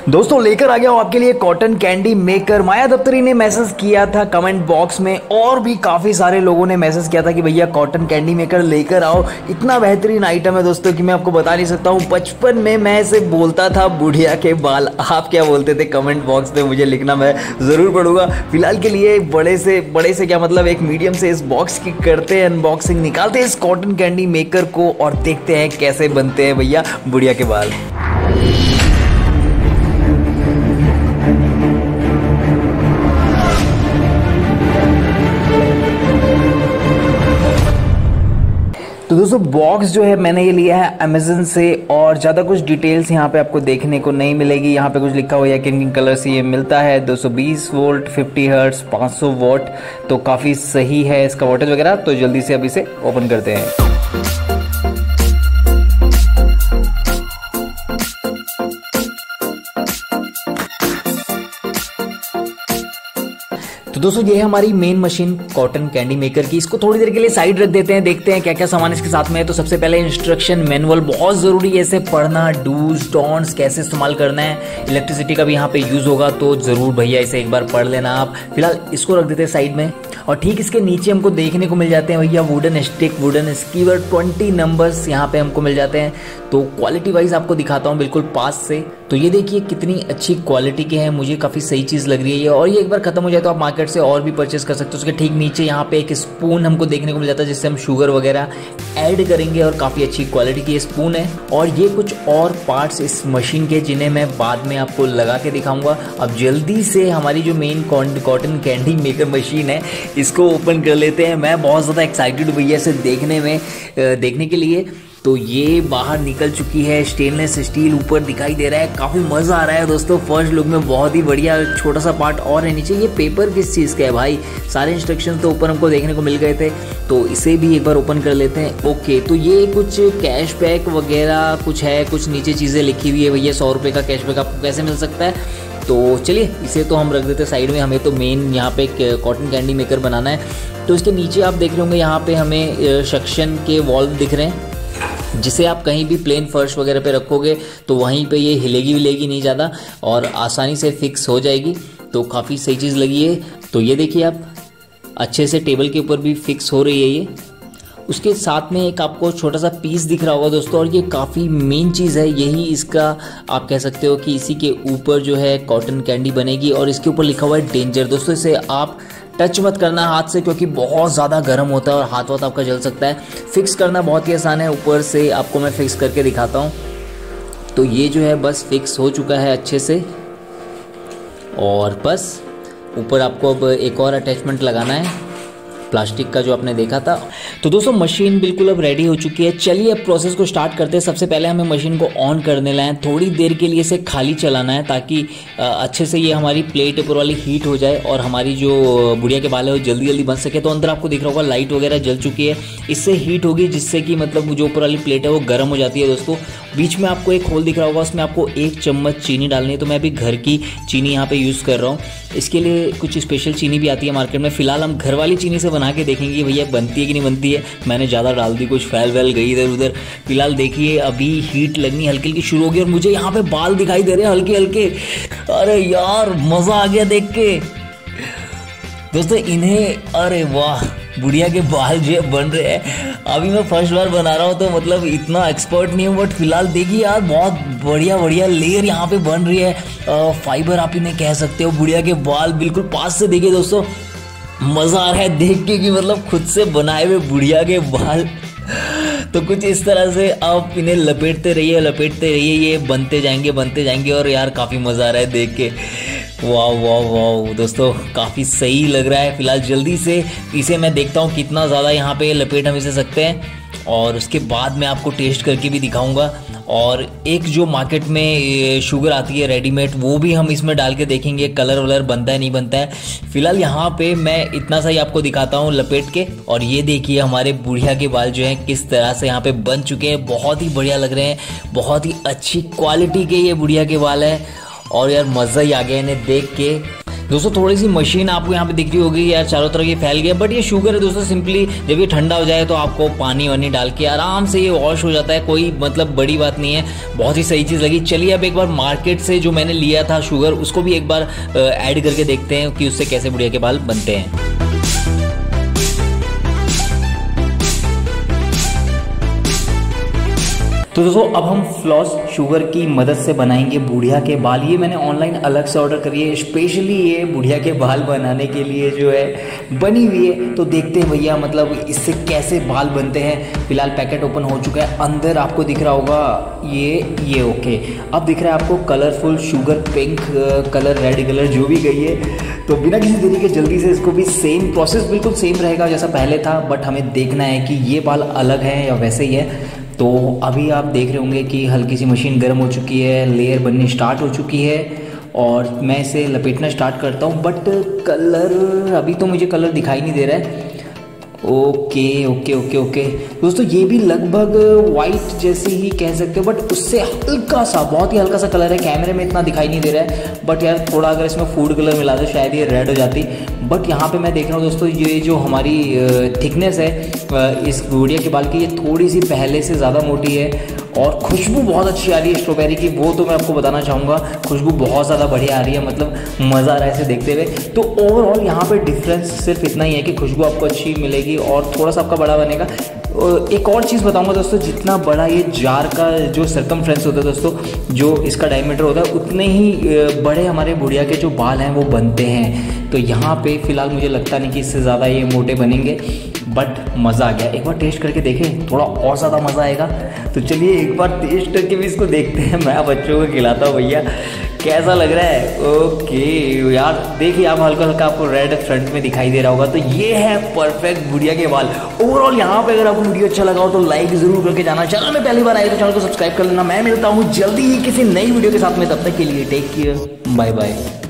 दोस्तों लेकर आ गया हूं आपके लिए कॉटन कैंडी मेकर। माया दफ्तरी ने मैसेज किया था कमेंट बॉक्स में, और भी काफ़ी सारे लोगों ने मैसेज किया था कि भैया कॉटन कैंडी मेकर लेकर आओ। इतना बेहतरीन आइटम है दोस्तों कि मैं आपको बता नहीं सकता हूं। बचपन में मैं इसे बोलता था बुढ़िया के बाल। आप क्या बोलते थे कमेंट बॉक्स में मुझे लिखना, मैं ज़रूर पढ़ूंगा। फिलहाल के लिए बड़े से क्या मतलब एक मीडियम से इस बॉक्स की करते हैं अनबॉक्सिंग, निकालते हैं इस कॉटन कैंडी मेकर को और देखते हैं कैसे बनते हैं भैया बुढ़िया के बाल। तो दोस्तों बॉक्स जो है मैंने ये लिया है अमेज़न से, और ज़्यादा कुछ डिटेल्स यहाँ पे आपको देखने को नहीं मिलेगी। यहाँ पे कुछ लिखा हुआ है किन किन कलर से ये मिलता है। 220 वोल्ट, 50 हर्ट्ज, 500 वॉट, तो काफ़ी सही है इसका वोल्टेज वगैरह। तो जल्दी से अब इसे ओपन करते हैं। तो दोस्तों ये है हमारी main machine cotton candy maker की। इसको थोड़ी देर के लिए साइड रख देते हैं, देखते हैं क्या क्या सामान इसके साथ में है। तो सबसे पहले इंस्ट्रक्शन मैनुअल बहुत जरूरी है, इसे पढ़ना, डूज डोंट्स कैसे इस्तेमाल करना है। इलेक्ट्रिसिटी का भी यहाँ पे यूज होगा, तो जरूर भैया इसे एक बार पढ़ लेना आप। फिलहाल इसको रख देते हैं साइड में, और ठीक इसके नीचे हमको देखने को मिल जाते हैं भैया wooden stick, wooden skewer, 20 numbers यहाँ पे हमको मिल जाते हैं। तो क्वालिटी वाइज आपको दिखाता हूँ बिल्कुल पास से। तो ये देखिए कितनी अच्छी क्वालिटी के हैं, मुझे काफ़ी सही चीज़ लग रही है ये। और ये एक बार खत्म हो जाए तो आप मार्केट से और भी परचेस कर सकते हो। उसके ठीक नीचे यहाँ पे एक स्पून हमको देखने को मिल जाता है, जिससे हम शुगर वगैरह ऐड करेंगे, और काफ़ी अच्छी क्वालिटी की स्पून है। और ये कुछ और पार्ट्स इस मशीन के जिन्हें मैं बाद में आपको लगा के दिखाऊंगा। अब जल्दी से हमारी जो main cotton candy maker machine है इसको ओपन कर लेते हैं। मैं बहुत ज़्यादा एक्साइटेड हूँ भैया इसे देखने के लिए। तो ये बाहर निकल चुकी है, स्टेनलेस स्टील ऊपर दिखाई दे रहा है, काफ़ी मज़ा आ रहा है दोस्तों। फर्स्ट लुक में बहुत ही बढ़िया। छोटा सा पार्ट और है नीचे, ये पेपर किस चीज़ का है भाई? सारे इंस्ट्रक्शन तो ऊपर हमको देखने को मिल गए थे, तो इसे भी एक बार ओपन कर लेते हैं। ओके, तो ये कुछ कैशबैक वगैरह कुछ है, कुछ नीचे चीज़ें लिखी हुई है भैया। 100 रुपये का कैशबैक आपको कैसे मिल सकता है? तो चलिए इसे तो हम रख देते हैं साइड में। हमें तो मेन यहाँ पे कॉटन कैंडी मेकर बनाना है। तो इसके नीचे आप देख रहे होंगे यहाँ पे हमें सक्शन के वॉल्व दिख रहे हैं, जिसे आप कहीं भी प्लेन फर्श वगैरह पे रखोगे तो वहीं पे ये हिलेगी नहीं ज़्यादा, और आसानी से फिक्स हो जाएगी। तो काफ़ी सही चीज़ लगी है। तो ये देखिए आप अच्छे से टेबल के ऊपर भी फिक्स हो रही है ये। उसके साथ में एक आपको छोटा सा पीस दिख रहा होगा दोस्तों, और ये काफ़ी मेन चीज़ है। यही इसका आप कह सकते हो कि इसी के ऊपर जो है कॉटन कैंडी बनेगी, और इसके ऊपर लिखा हुआ है डेंजर। दोस्तों इसे आप टच मत करना हाथ से, क्योंकि बहुत ज़्यादा गर्म होता है और हाथ आपका जल सकता है। फिक्स करना बहुत ही आसान है, ऊपर से आपको मैं फिक्स करके दिखाता हूँ। तो ये जो है बस फिक्स हो चुका है अच्छे से, और बस ऊपर आपको अब एक और अटैचमेंट लगाना है प्लास्टिक का जो आपने देखा था। तो दोस्तों मशीन बिल्कुल अब रेडी हो चुकी है। चलिए अब प्रोसेस को स्टार्ट करते हैं। सबसे पहले हमें मशीन को ऑन करने लाए, थोड़ी देर के लिए इसे खाली चलाना है, ताकि अच्छे से ये हमारी प्लेट ऊपर वाली हीट हो जाए और हमारी जो बुढ़िया के बाल है वो जल्दी बन सके। तो अंदर आपको दिख रहा होगा लाइट वगैरह जल चुकी है, इससे हीट होगी, जिससे कि मतलब जो ऊपर वाली प्लेट है वो गर्म हो जाती है दोस्तों। बीच में आपको एक होल दिख रहा होगा, उसमें आपको 1 चम्मच चीनी डालनी है। तो मैं अभी घर की चीनी यहाँ पे यूज़ कर रहा हूँ। इसके लिए कुछ स्पेशल चीनी भी आती है मार्केट में। फिलहाल हम घर वाली चीनी से बना के देखेंगे भैया बनती है कि नहीं बनती है। मैंने ज़्यादा डाल दी, कुछ फैल गई इधर उधर। फिलहाल देखिए अभी हीट लगनी हल्की हल्की शुरू हो गई, और मुझे यहाँ पे बाल दिखाई दे रहे हैं हल्के हल्के। अरे यार मज़ा आ गया देख के दोस्तों इन्हें। अरे वाह, बुढ़िया के बाल जो बन रहे हैं। अभी मैं फर्स्ट बार बना रहा हूँ, तो मतलब इतना एक्सपर्ट नहीं हूँ, बट फिलहाल देखिए यार बहुत बढ़िया लेयर यहाँ पे बन रही है। फाइबर आप इन्हें कह सकते हो। बुढ़िया के बाल बिल्कुल पास से देखिए दोस्तों, मज़ा आ रहा है देख के कि मतलब खुद से बनाए हुए बुढ़िया के बाल। तो कुछ इस तरह से आप इन्हें लपेटते रहिए, ये बनते जाएंगे, और यार काफ़ी मज़ा आ रहा है देख के। वाह दोस्तों, काफ़ी सही लग रहा है। फिलहाल जल्दी से इसे मैं देखता हूँ कितना ज़्यादा यहाँ पे लपेट हम इसे सकते हैं, और उसके बाद मैं आपको टेस्ट करके भी दिखाऊंगा। और एक जो मार्केट में शुगर आती है रेडीमेड, वो भी हम इसमें डाल के देखेंगे कलर वलर बनता है नहीं बनता है। फिलहाल यहाँ पे मैं इतना सा ही आपको दिखाता हूँ लपेट के। और ये देखिए हमारे बुढ़िया के बाल जो हैं किस तरह से यहाँ पे बन चुके हैं, बहुत ही बढ़िया लग रहे हैं। बहुत ही अच्छी क्वालिटी के ये बुढ़िया के बाल है, और यार मज़ा ही आ गया इन्हें देख के। दोस्तों थोड़ी सी मशीन आपको यहाँ पे दिख रही होगी यार, चारों तरफ ये फैल गया, बट ये शुगर है दोस्तों। सिंपली जब ये ठंडा हो जाए तो आपको पानी वानी डाल के आराम से ये वॉश हो जाता है, कोई मतलब बड़ी बात नहीं है, बहुत ही सही चीज़ लगी। चलिए अब एक बार मार्केट से जो मैंने लिया था शुगर, उसको भी एक बार ऐड करके देखते हैं कि उससे कैसे बुढ़िया के बाल बनते हैं। तो दोस्तों अब हम फ्लॉस शुगर की मदद से बनाएंगे बुढ़िया के बाल। ये मैंने ऑनलाइन अलग से ऑर्डर करी है, स्पेशली ये बुढ़िया के बाल बनाने के लिए जो है बनी हुई है। तो देखते हैं भैया मतलब इससे कैसे बाल बनते हैं। फिलहाल पैकेट ओपन हो चुका है, अंदर आपको दिख रहा होगा ये ओके। अब दिख रहा है आपको colourful sugar, pink colour, red colour जो भी गई है। तो बिना किसी देरी के जल्दी से इसको भी सेम प्रोसेस बिल्कुल सेम रहेगा जैसा पहले था, बट हमें देखना है कि ये बाल अलग है या वैसे ही है। तो अभी आप देख रहे होंगे कि हल्की सी मशीन गर्म हो चुकी है, लेयर बननी स्टार्ट हो चुकी है और मैं इसे लपेटना स्टार्ट करता हूँ। बट कलर अभी तो मुझे कलर दिखाई नहीं दे रहा है। ओके ओके ओके ओके दोस्तों, ये भी लगभग वाइट जैसे ही कह सकते हो, बट उससे हल्का सा, बहुत ही हल्का सा कलर है। कैमरे में इतना दिखाई नहीं दे रहा है, बट यार थोड़ा अगर इसमें फूड कलर मिला दो शायद ये रेड हो जाती। बट यहाँ पे मैं देख रहा हूँ दोस्तों, ये जो हमारी थिकनेस है इस बुढ़िया के बाल की, ये थोड़ी सी पहले से ज़्यादा मोटी है और खुशबू बहुत अच्छी आ रही है स्ट्रॉबेरी की। वो तो मैं आपको बताना चाहूँगा, खुशबू बहुत ज़्यादा बढ़िया आ रही है, मतलब मज़ा आ रहा है इसे देखते हुए। तो ओवरऑल यहाँ पे डिफरेंस सिर्फ इतना ही है कि खुशबू आपको अच्छी मिलेगी और थोड़ा सा आपका बड़ा बनेगा। एक और चीज़ बताऊंगा दोस्तों, जितना बड़ा ये जार का जो सर्कमफ्रेंस होता है दोस्तों, जो इसका डायमीटर होता है, उतने ही बड़े हमारे बुढ़िया के जो बाल हैं वो बनते हैं। तो यहाँ पे फिलहाल मुझे लगता नहीं कि इससे ज़्यादा ये मोटे बनेंगे, बट मज़ा आ गया। एक बार टेस्ट करके देखें, थोड़ा और ज़्यादा मज़ा आएगा। तो चलिए एक बार टेस्ट करके भी इसको देखते हैं। मैं बच्चों को खिलाता हूँ भैया, कैसा लग रहा है। ओके यार देखिए, आप हल्का हल्का आपको रेड फ्रंट में दिखाई दे रहा होगा। तो ये है परफेक्ट बुढ़िया के बाल। ओवरऑल यहाँ पे अगर आपको वीडियो अच्छा लगा हो तो लाइक जरूर करके जाना। चैनल में पहली बार आए तो चैनल को सब्सक्राइब कर लेना। मैं मिलता हूँ जल्दी ही किसी नई वीडियो के साथ में, तब तक के लिए टेक केयर, बाय बाय।